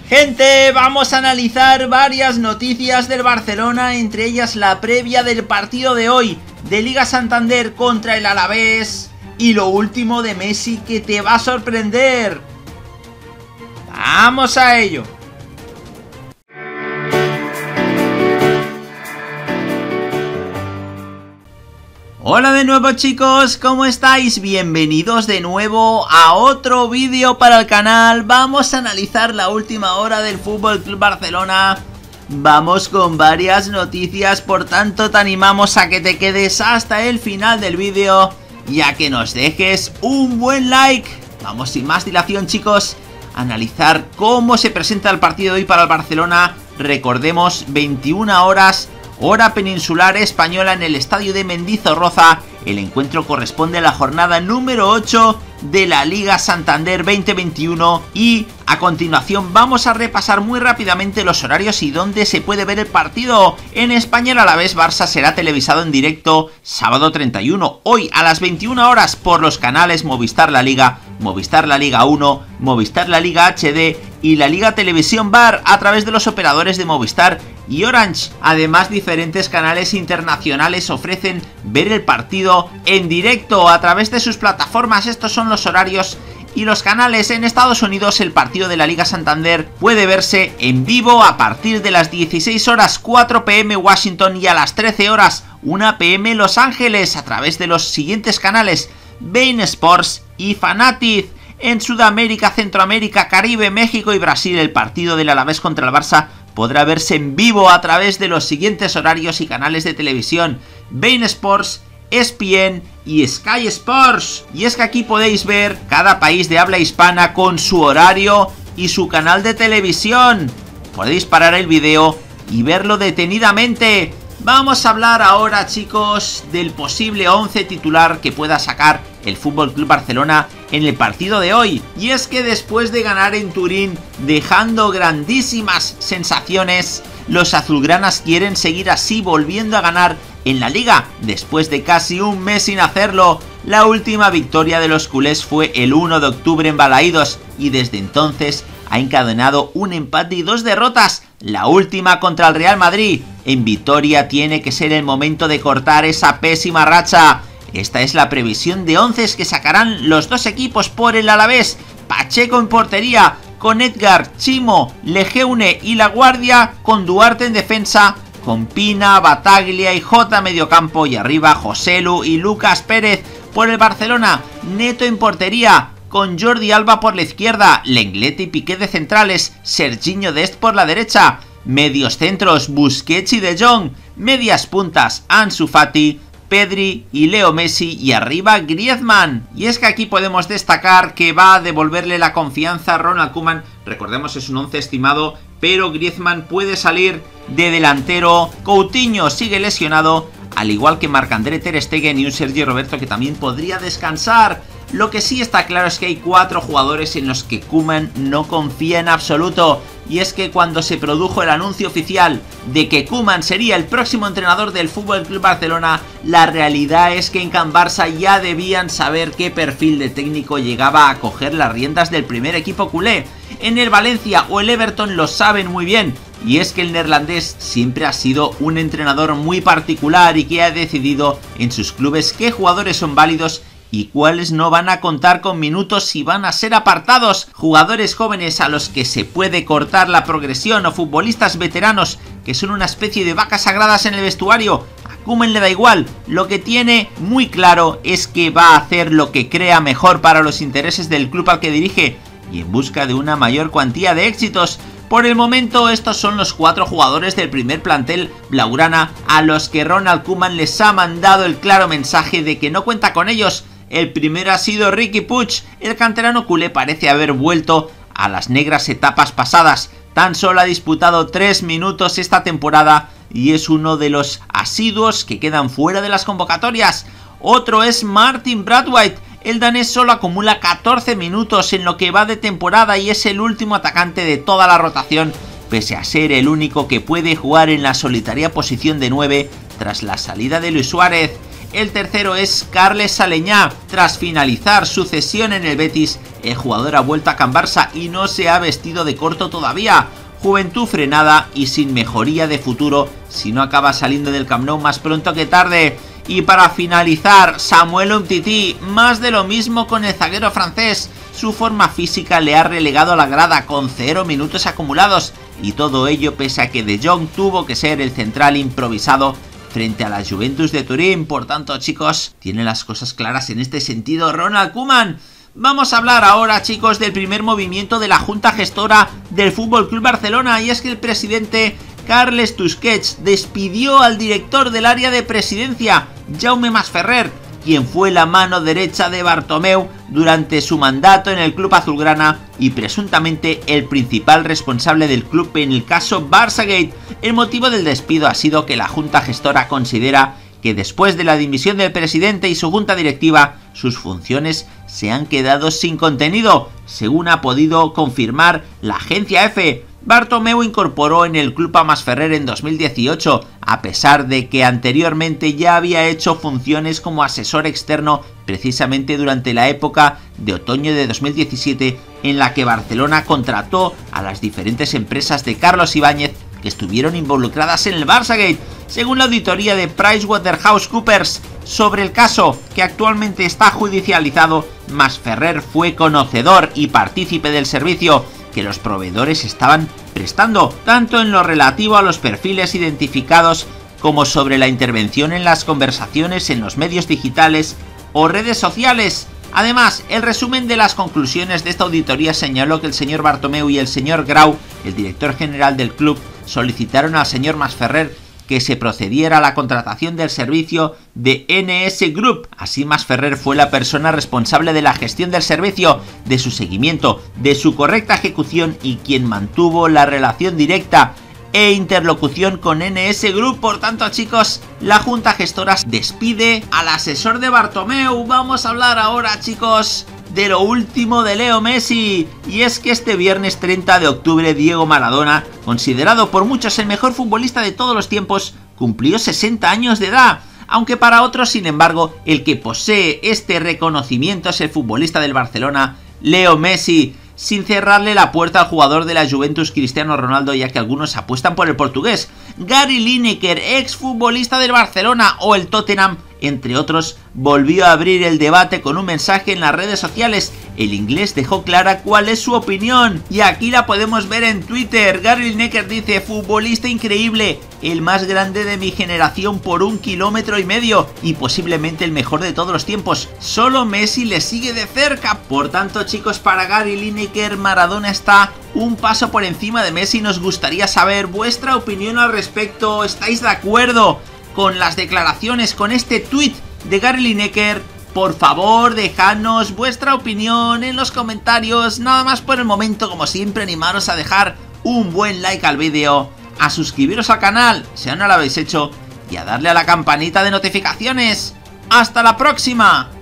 Gente, vamos a analizar varias noticias del Barcelona, entre ellas la previa del partido de hoy de Liga Santander contra el Alavés y lo último de Messi que te va a sorprender. ¡Vamos a ello! Hola de nuevo chicos, ¿cómo estáis? Bienvenidos de nuevo a otro vídeo para el canal. Vamos a analizar la última hora del FC Barcelona. Vamos con varias noticias, por tanto te animamos a que te quedes hasta el final del vídeo y a que nos dejes un buen like. Vamos sin más dilación chicos, a analizar cómo se presenta el partido de hoy para el Barcelona. Recordemos, 21 horas... hora peninsular española en el estadio de Mendizorroza. El encuentro corresponde a la jornada número 8 de la Liga Santander 2021 y a continuación vamos a repasar muy rápidamente los horarios y dónde se puede ver el partido. En España el Alavés Barça será televisado en directo sábado 31, hoy a las 21 horas por los canales Movistar La Liga, Movistar La Liga 1, Movistar La Liga HD y la Liga Televisión Bar a través de los operadores de Movistar y Orange. Además, diferentes canales internacionales ofrecen ver el partido en directo a través de sus plataformas. Estos son los horarios y los canales. En Estados Unidos el partido de la Liga Santander puede verse en vivo a partir de las 16 horas 4 p.m. Washington y a las 13 horas 1 p.m. Los Ángeles a través de los siguientes canales: beIN Sports y Fanatiz. En Sudamérica, Centroamérica, Caribe, México y Brasil el partido del Alavés contra el Barça podrá verse en vivo a través de los siguientes horarios y canales de televisión: beIN Sports, ESPN y Sky Sports. Y es que aquí podéis ver cada país de habla hispana con su horario y su canal de televisión. Podéis parar el vídeo y verlo detenidamente. Vamos a hablar ahora chicos del posible 11 titular que pueda sacar el FC Barcelona en el partido de hoy. Y es que después de ganar en Turín dejando grandísimas sensaciones, los azulgranas quieren seguir así, volviendo a ganar en la Liga después de casi un mes sin hacerlo. La última victoria de los culés fue el 1 de octubre en Balaídos y desde entonces ha encadenado un empate y 2 derrotas, la última contra el Real Madrid. En Vitoria tiene que ser el momento de cortar esa pésima racha. Esta es la previsión de 11 que sacarán los dos equipos por el Alavés: Pacheco en portería, con Edgar, Chimo, Lejeune y La Guardia, con Duarte en defensa, con Pina, Bataglia y Jota mediocampo y arriba Joselu y Lucas Pérez. Por el Barcelona, Neto en portería, con Jordi Alba por la izquierda, Lenglet y Piqué de centrales, Serginho Dest por la derecha, medios centros Busquets y De Jong, medias puntas Ansu Fati, Pedri y Leo Messi y arriba Griezmann. Y es que aquí podemos destacar que va a devolverle la confianza a Ronald Koeman. Recordemos, es un 11 estimado, pero Griezmann puede salir de delantero. Coutinho sigue lesionado, al igual que Marc-André Ter Stegen y un Sergi Roberto que también podría descansar. Lo que sí está claro es que hay 4 jugadores en los que Koeman no confía en absoluto. Y es que cuando se produjo el anuncio oficial de que Koeman sería el próximo entrenador del FC Barcelona, la realidad es que en Can Barça ya debían saber qué perfil de técnico llegaba a coger las riendas del primer equipo culé. En el Valencia o el Everton lo saben muy bien, y es que el neerlandés siempre ha sido un entrenador muy particular y que ha decidido en sus clubes qué jugadores son válidos y cuáles no van a contar con minutos y van a ser apartados. Jugadores jóvenes a los que se puede cortar la progresión o futbolistas veteranos que son una especie de vacas sagradas en el vestuario. A Koeman le da igual, lo que tiene muy claro es que va a hacer lo que crea mejor para los intereses del club al que dirige y en busca de una mayor cuantía de éxitos. Por el momento estos son los 4 jugadores del primer plantel blaugrana a los que Ronald Koeman les ha mandado el claro mensaje de que no cuenta con ellos. El primero ha sido Riqui Puig. El canterano culé parece haber vuelto a las negras etapas pasadas. Tan solo ha disputado 3 minutos esta temporada y es uno de los asiduos que quedan fuera de las convocatorias. Otro es Martin Braithwaite. El danés solo acumula 14 minutos en lo que va de temporada y es el último atacante de toda la rotación, pese a ser el único que puede jugar en la solitaria posición de 9 tras la salida de Luis Suárez. El tercero es Carles Aleñá. Tras finalizar su cesión en el Betis, el jugador ha vuelto a Can Barça y no se ha vestido de corto todavía. Juventud frenada y sin mejoría de futuro si no acaba saliendo del Camp Nou más pronto que tarde. Y para finalizar, Samuel Umtiti, más de lo mismo con el zaguero francés. Su forma física le ha relegado a la grada con 0 minutos acumulados, y todo ello pese a que De Jong tuvo que ser el central improvisado frente a la Juventus de Turín. Por tanto, chicos, tiene las cosas claras en este sentido Ronald Koeman. Vamos a hablar ahora, chicos, del primer movimiento de la Junta Gestora del FC Barcelona, y es que el presidente Carles Tusquets despidió al director del área de presidencia, Jaume Masferrer, quien fue la mano derecha de Bartomeu durante su mandato en el club azulgrana y presuntamente el principal responsable del club en el caso Barçagate. El motivo del despido ha sido que la Junta Gestora considera que después de la dimisión del presidente y su junta directiva, sus funciones se han quedado sin contenido, según ha podido confirmar la agencia EFE. Bartomeu incorporó en el club a Masferrer en 2018, a pesar de que anteriormente ya había hecho funciones como asesor externo precisamente durante la época de otoño de 2017, en la que Barcelona contrató a las diferentes empresas de Carlos Ibáñez que estuvieron involucradas en el Barçagate. Según la auditoría de PricewaterhouseCoopers sobre el caso, que actualmente está judicializado, Masferrer fue conocedor y partícipe del servicio que los proveedores estaban prestando, tanto en lo relativo a los perfiles identificados como sobre la intervención en las conversaciones en los medios digitales o redes sociales. Además, el resumen de las conclusiones de esta auditoría señaló que el señor Bartomeu y el señor Grau, el director general del club, solicitaron al señor Masferrer que se procediera a la contratación del servicio de NS Group. Así, Masferrer fue la persona responsable de la gestión del servicio, de su seguimiento, de su correcta ejecución y quien mantuvo la relación directa e interlocución con NS Group. Por tanto, chicos, la Junta Gestora despide al asesor de Bartomeu. Vamos a hablar ahora, chicos, de lo último de Leo Messi, y es que este viernes 30 de octubre Diego Maradona, considerado por muchos el mejor futbolista de todos los tiempos, cumplió 60 años de edad. Aunque para otros, sin embargo, el que posee este reconocimiento es el futbolista del Barcelona, Leo Messi, sin cerrarle la puerta al jugador de la Juventus Cristiano Ronaldo, ya que algunos apuestan por el portugués. Gary Lineker, ex futbolista del Barcelona o el Tottenham, entre otros, volvió a abrir el debate con un mensaje en las redes sociales. El inglés dejó clara cuál es su opinión, y aquí la podemos ver en Twitter. Gary Lineker dice: futbolista increíble, el más grande de mi generación por 1,5 kilómetros y posiblemente el mejor de todos los tiempos. Solo Messi le sigue de cerca. Por tanto, chicos, para Gary Lineker, Maradona está un paso por encima de Messi. Nos gustaría saber vuestra opinión al respecto. ¿Estáis de acuerdo con las declaraciones, con este tweet de Gary Lineker? Por favor, dejadnos vuestra opinión en los comentarios. Nada más por el momento, como siempre, animaros a dejar un buen like al vídeo, a suscribiros al canal si aún no lo habéis hecho y a darle a la campanita de notificaciones. ¡Hasta la próxima!